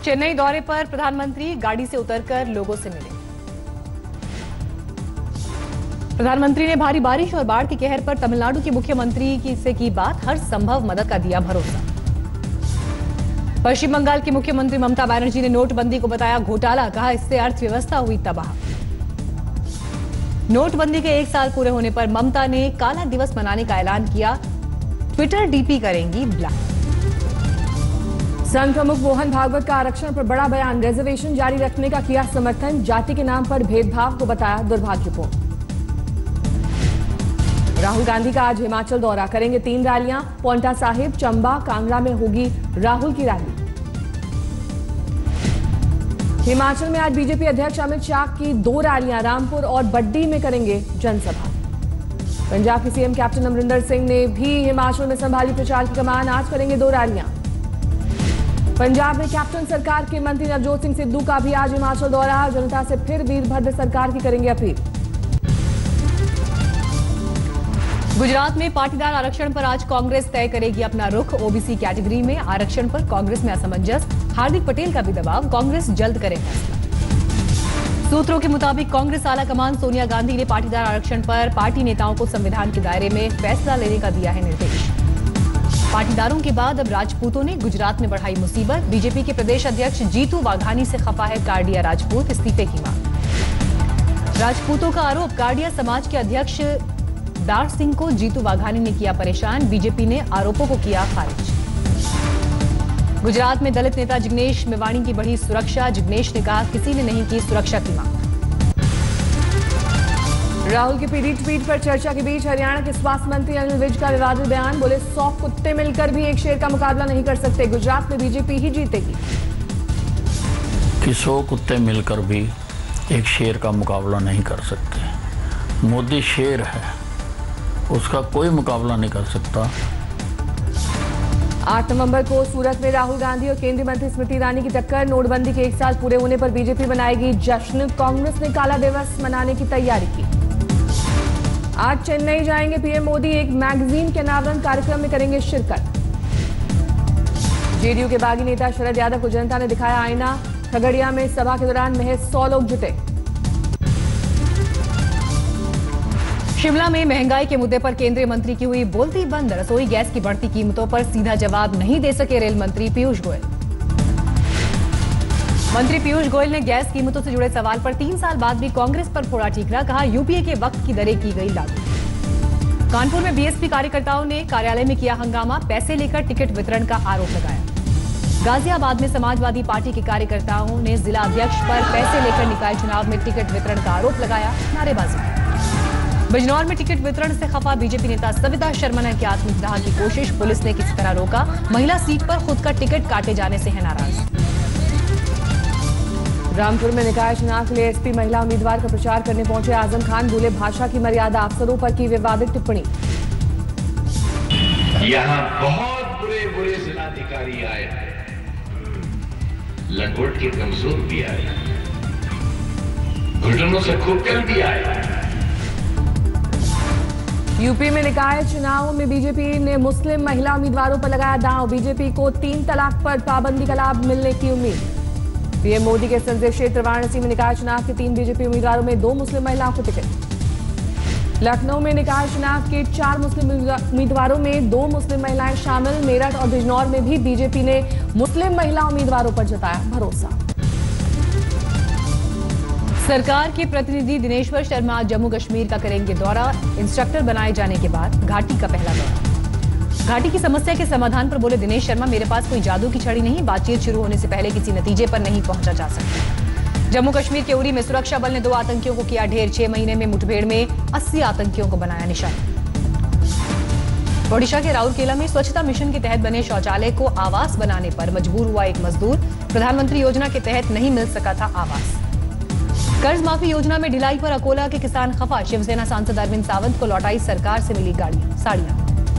चेन्नई दौरे पर प्रधानमंत्री गाड़ी से उतरकर लोगों से मिले। प्रधानमंत्री ने भारी बारिश और बाढ़ के कहर पर तमिलनाडु के मुख्यमंत्री से की बात, हर संभव मदद का दिया भरोसा। पश्चिम बंगाल की मुख्यमंत्री ममता बनर्जी ने नोटबंदी को बताया घोटाला, कहा इससे अर्थव्यवस्था हुई तबाह। नोटबंदी के 1 साल पूरे होने पर ममता ने काला दिवस मनाने का ऐलान किया, ट्विटर डीपी करेंगी ब्लॉक। संघ प्रमुख मोहन भागवत का आरक्षण पर बड़ा बयान, रिजर्वेशन जारी रखने का किया समर्थन, जाति के नाम पर भेदभाव को बताया दुर्भाग्यपूर्ण। राहुल गांधी का आज हिमाचल दौरा, करेंगे 3 रैलियां, पौंटा साहिब, चंबा, कांगड़ा में होगी राहुल की रैली। हिमाचल में आज बीजेपी अध्यक्ष अमित शाह की 2 रैलियां, रामपुर और बड्डी में करेंगे जनसभा। पंजाब के सीएम कैप्टन अमरिंदर सिंह ने भी हिमाचल में संभाली प्रचार की कमान, आज करेंगे 2 रैलियां। पंजाब में कैप्टन सरकार के मंत्री नवजोत सिंह सिद्धू का भी आज हिमाचल दौरा, जनता से फिर वीरभद्र सरकार की करेंगे अपील। गुजरात में पाटीदार आरक्षण पर आज कांग्रेस तय करेगी अपना रुख, ओबीसी कैटेगरी में आरक्षण पर कांग्रेस में असमंजस, हार्दिक पटेल का भी दबाव, कांग्रेस जल्द करे फैसला। सूत्रों के मुताबिक कांग्रेस आलाकमान सोनिया गांधी ने पाटीदार आरक्षण पर पार्टी नेताओं को संविधान के दायरे में फैसला लेने का दिया है निर्देश। पाटीदारों के बाद अब राजपूतों ने गुजरात में बढ़ाई मुसीबत, बीजेपी के प्रदेश अध्यक्ष जीतू वाघानी से खफा है कारडिया राजपूत, इस्तीफे की मांग। राजपूतों का आरोप, कारडिया समाज के अध्यक्ष दार सिंह को जीतू वाघानी ने किया परेशान, बीजेपी ने आरोपों को किया खारिज। गुजरात में दलित नेता जिग्नेश मेवाणी की बढ़ी सुरक्षा, जिग्नेश ने कहा किसी ने नहीं की सुरक्षा की मांग। राहुल के पीड़ी ट्वीट पर चर्चा के बीच हरियाणा के स्वास्थ्य मंत्री अनिल विज का विवादित बयान, बोले 100 कुत्ते मिलकर भी एक शेर का मुकाबला नहीं कर सकते, गुजरात में बीजेपी ही जीतेगी। कि 100 कुत्ते मिलकर भी एक शेर का मुकाबला नहीं कर सकते। मोदी शेर है, उसका कोई मुकाबला नहीं कर सकता। 8 नवंबर को सूरत में राहुल गांधी और केंद्रीय मंत्री स्मृति ईरानी की टक्कर, नोटबंदी के 1 साल पूरे होने पर बीजेपी बनाएगी जश्न, कांग्रेस ने काला दिवस मनाने की तैयारी की। आज चेन्नई जाएंगे पीएम मोदी, एक मैगजीन के अनावरण कार्यक्रम में करेंगे शिरकत। जेडीयू के बागी नेता शरद यादव को जनता ने दिखाया आईना, खगड़िया में सभा के दौरान महज 100 लोग जुटे। शिमला में महंगाई के मुद्दे पर केंद्रीय मंत्री की हुई बोलती बंद, रसोई गैस की बढ़ती कीमतों पर सीधा जवाब नहीं दे सके रेल मंत्री पीयूष गोयल। मंत्री पीयूष गोयल ने गैस कीमतों से जुड़े सवाल पर 3 साल बाद भी कांग्रेस पर फोड़ा ठीकरा, कहा यूपीए के वक्त की दरें की गई लागू। कानपुर में बीएसपी कार्यकर्ताओं ने कार्यालय में किया हंगामा, पैसे लेकर टिकट वितरण का आरोप लगाया। गाजियाबाद में समाजवादी पार्टी के कार्यकर्ताओं ने जिला अध्यक्ष पर पैसे लेकर निकाय चुनाव में टिकट वितरण का आरोप लगाया, नारेबाजी। बिजनौर में टिकट वितरण से खफा बीजेपी नेता सविता शर्मा ने की आत्मदाह की कोशिश, पुलिस ने किसी तरह रोका, महिला सीट पर खुद का टिकट काटे जाने से है नाराज। रामपुर में निकाय चुनाव के लिए एसपी महिला उम्मीदवार का प्रचार करने पहुंचे आजम खान, बोले भाषा की मर्यादा, अफसरों पर की विवादित टिप्पणी। यहाँ बहुत बुरे जिलाधिकारी आए, लंगोट के कमजोर भी आए, घुटनों से खुबकल भी आए। यूपी में निकाय चुनावों में बीजेपी ने मुस्लिम महिला उम्मीदवारों पर लगाया दांव, बीजेपी को 3 तलाक पर पाबंदी का लाभ मिलने की उम्मीद। पीएम मोदी के संसदीय क्षेत्र वाराणसी में निकाय चुनाव के 3 बीजेपी उम्मीदवारों में 2 मुस्लिम महिलाओं को टिकट। लखनऊ में निकाय चुनाव के 4 मुस्लिम उम्मीदवारों में 2 मुस्लिम महिलाएं शामिल, मेरठ और बिजनौर में भी बीजेपी ने मुस्लिम महिला उम्मीदवारों पर जताया भरोसा। सरकार के प्रतिनिधि दिनेश्वर शर्मा जम्मू कश्मीर का करेंगे दौरा, इंस्ट्रक्टर बनाए जाने के बाद घाटी का पहला दौरा। घाटी की समस्या के समाधान पर बोले दिनेश शर्मा, मेरे पास कोई जादू की छड़ी नहीं, बातचीत शुरू होने से पहले किसी नतीजे पर नहीं पहुंचा जा सकता। जम्मू कश्मीर के उरी में सुरक्षा बल ने 2 आतंकियों को किया ढेर, 6 महीने में मुठभेड़ में 80 आतंकियों को बनाया निशाना। ओडिशा के राउरकेला में स्वच्छता मिशन के तहत बने शौचालय को आवास बनाने पर मजबूर हुआ एक मजदूर, प्रधानमंत्री योजना के तहत नहीं मिल सका था आवास। कर्ज माफी योजना में ढिलाई पर अकोला के किसान खफा, शिवसेना सांसद अरविंद सावंत को लौटाई सरकार से मिली साड़ियां।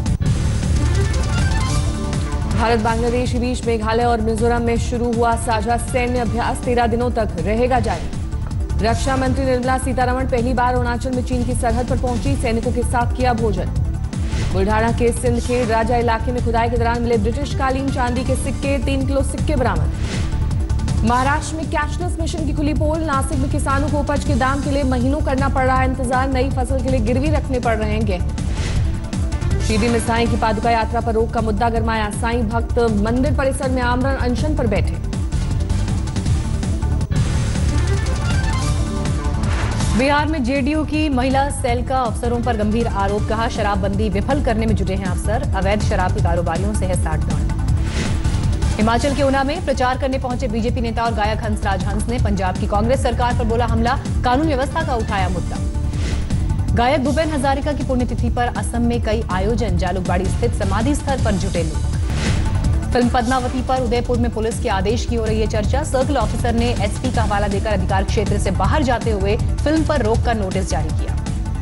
भारत बांग्लादेश के बीच मेघालय और मिजोरम में शुरू हुआ साझा सैन्य अभ्यास 13 दिनों तक रहेगा जारी। रक्षा मंत्री निर्मला सीतारमण पहली बार अरुणाचल में चीन की सरहद पर पहुंची, सैनिकों के साथ किया भोजन। बुल्ढाना के सिंधखेड़ राजा इलाके में खुदाई के दौरान मिले ब्रिटिश कालीन चांदी के सिक्के, 3 किलो सिक्के बरामद। महाराष्ट्र में कैशलेस मिशन की खुली पोल। नासिक में किसानों को उपज के दाम के लिए महीनों करना पड़ रहा है इंतजार। नई फसल के लिए गिरवी रखने पड़ रहे हैं गेहूं। शिरडी में साईं की पादुका यात्रा पर रोक का मुद्दा गरमाया। साईं भक्त मंदिर परिसर में आमरण अनशन पर बैठे। बिहार में जेडीयू की महिला सेल का अफसरों पर गंभीर आरोप। कहा, शराबबंदी विफल करने में जुटे हैं अफसर। अवैध शराब के कारोबारियों से है साठगांठ। हिमाचल के ऊना में प्रचार करने पहुंचे बीजेपी नेता और गायक हंसराज हंस ने पंजाब की कांग्रेस सरकार पर बोला हमला। कानून व्यवस्था का उठाया मुद्दा। गायक भूपेन हजारिका की पुण्यतिथि पर असम में कई आयोजन। जालुकबाड़ी स्थित समाधि स्थल पर जुटे लोग। फिल्म पद्मावती पर उदयपुर में पुलिस के आदेश की हो रही है चर्चा। सर्कल ऑफिसर ने एसपी का हवाला देकर अधिकार क्षेत्र से बाहर जाते हुए फिल्म पर रोक का नोटिस जारी किया।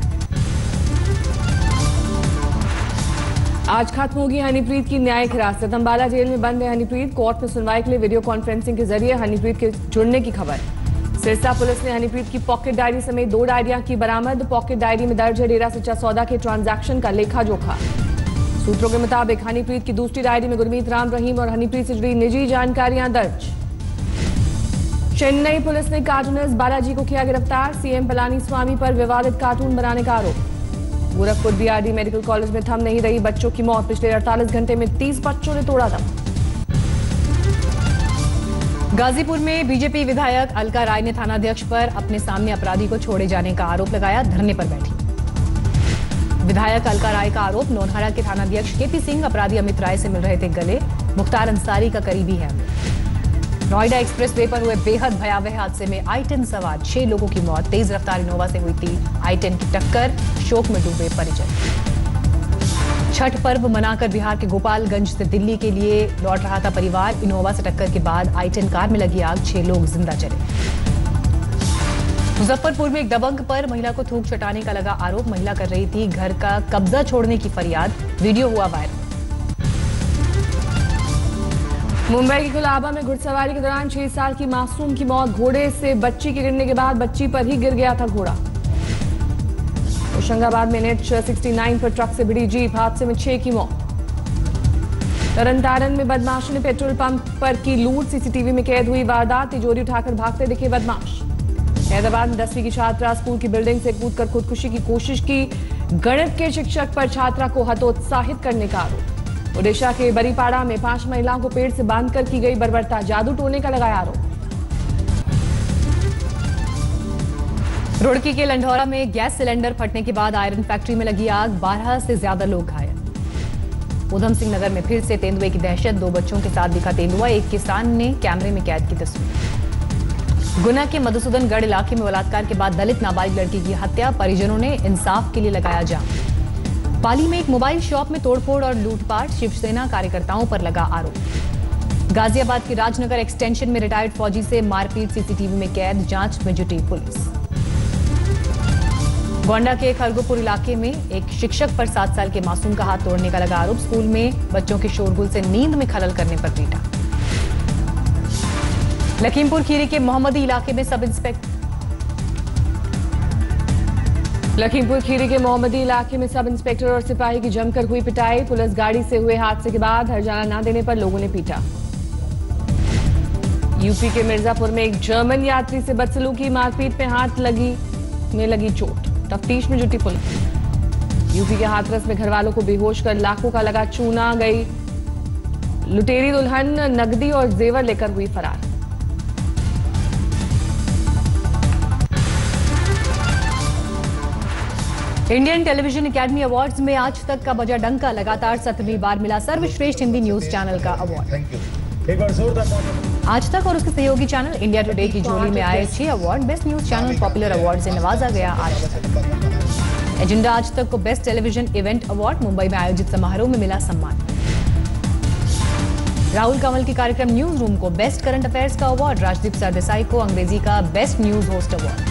आज खत्म होगी हनीप्रीत की न्यायिक हिरासत। अंबाला जेल में बंद है हनीप्रीत। कोर्ट में सुनवाई के लिए वीडियो कॉन्फ्रेंसिंग के जरिए हनीप्रीत के जुड़ने की खबर। सिरसा पुलिस ने हनीप्रीत की पॉकेट डायरी समेत 2 डायरियां की बरामद। पॉकेट डायरी में दर्ज है डेरा सच्चा सौदा के ट्रांजैक्शन का लेखा जोखा। सूत्रों के मुताबिक हनीप्रीत की दूसरी डायरी में गुरमीत राम रहीम और हनीप्रीत से जुड़ी निजी जानकारियां दर्ज। चेन्नई पुलिस ने कार्टूनिस्ट बालाजी को किया गिरफ्तार। सीएम पलानीस्वामी पर विवादित कार्टून बनाने का आरोप। गोरखपुर बीआरडी मेडिकल कॉलेज में थम नहीं रही बच्चों की मौत। पिछले 48 घंटे में 30 बच्चों ने तोड़ा दम। गाजीपुर में बीजेपी विधायक अलका राय ने थानाध्यक्ष पर अपने सामने अपराधी को छोड़े जाने का आरोप लगाया। धरने पर बैठी विधायक अलका राय का आरोप, नौनहारा के थानाध्यक्ष केपी सिंह अपराधी अमित राय से मिल रहे थे गले। मुख्तार अंसारी का करीबी है। नोएडा एक्सप्रेसवे पर हुए बेहद भयावह हादसे में I-10 सवार 6 लोगों की मौत। तेज रफ्तार इनोवा से हुई थी I-10 की टक्कर। शोक में डूबे परिजन। छठ पर्व मनाकर बिहार के गोपालगंज से दिल्ली के लिए लौट रहा था परिवार। इनोवा से टक्कर के बाद I-10 कार में लगी आग, 6 लोग जिंदा चले। मुजफ्फरपुर में एक दबंग पर महिला को थूक चटाने का लगा आरोप। महिला कर रही थी घर का कब्जा छोड़ने की फरियाद। वीडियो हुआ वायरल। मुंबई के कुलाबा में घुड़सवारी के दौरान 6 साल की मासूम की मौत। घोड़े से बच्ची के गिरने के बाद बच्ची पर ही गिर गया था घोड़ा। होशंगाबाद में NH 69 पर ट्रक से भिड़ी जीप। हादसे में 6 की मौत। तरनतारन में बदमाशों ने पेट्रोल पंप पर की लूट। सीसीटीवी में कैद हुई वारदात। तिजोरी उठाकर भागते दिखे बदमाश। हैदराबाद में 10वीं की छात्रा स्कूल की बिल्डिंग से कूदकर खुदकुशी की कोशिश की। गणित के शिक्षक पर छात्रा को हतोत्साहित करने का आरोप। ओडिशा के बरीपाड़ा में 5 महिलाओं को पेड़ से बांधकर की गई बर्बरता। जादू टोने का लगाया आरोप। रुड़की के लंढौरा में गैस सिलेंडर फटने के बाद आयरन फैक्ट्री में लगी आग। 12 से ज्यादा लोग घायल। उधम सिंह नगर में फिर से तेंदुए की दहशत। 2 बच्चों के साथ दिखा तेंदुआ। एक किसान ने कैमरे में कैद की तस्वीर। गुना के मधुसूदनगढ़ इलाके में बलात्कार के बाद दलित नाबालिग लड़की की हत्या। परिजनों ने इंसाफ के लिए लगाया जाम। पाली में एक मोबाइल शॉप में तोड़फोड़ और लूटपाट। शिवसेना कार्यकर्ताओं पर लगा आरोप। गाजियाबाद के राजनगर एक्सटेंशन में रिटायर्ड फौजी से मारपीट। सीसीटीवी में कैद। जांच में जुटी पुलिस। गोंडा के खरगोपुर इलाके में एक शिक्षक पर 7 साल के मासूम का हाथ तोड़ने का लगा आरोप। स्कूल में बच्चों के शोरगुल से नींद में खलल करने पर पीटा। लखीमपुर खीरी के मोहम्मदी इलाके में सब इंस्पेक्टर और सिपाही की जमकर हुई पिटाई। पुलिस गाड़ी से हुए हादसे के बाद हरजाना न देने पर लोगों ने पीटा। यूपी के मिर्जापुर में एक जर्मन यात्री से बदसलूकी। मारपीट में हाथ लगी चोट। तफ्तीश में जुटी पुलिस। यूपी के हाथरस में घरवालों को बेहोश कर लाखों का लगा चूना। गई लुटेरी दुल्हन नकदी और जेवर लेकर हुई फरार। इंडियन टेलीविजन एकेडमी अवार्ड्स में आज तक का बजा डंका। लगातार 7वीं बार मिला सर्वश्रेष्ठ हिंदी न्यूज चैनल का अवार्ड। आज तक और उसके सहयोगी चैनल इंडिया टुडे की झोली में आए 6 award. Best news channel popular award से नवाजा गया आज तक। एजेंडा आज तक को best television event award. Mumbai में आयोजित समारोह में मिला सम्मान। राहुल कंवल के कार्यक्रम न्यूज रूम को बेस्ट करंट अफेयर्स का अवार्ड। राजदीप सरदेसाई को अंग्रेजी का best news host award.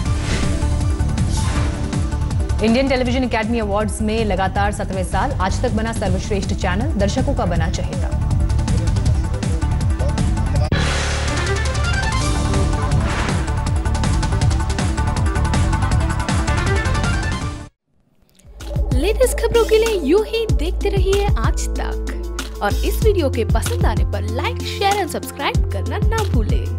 Indian television academy awards में लगातार 7वें साल आज तक बना सर्वश्रेष्ठ चैनल। दर्शकों का बना चहेता। लेटेस्ट खबरों के लिए यूं ही देखते रहिए आज तक और इस वीडियो के पसंद आने पर लाइक, शेयर और सब्सक्राइब करना ना भूलें।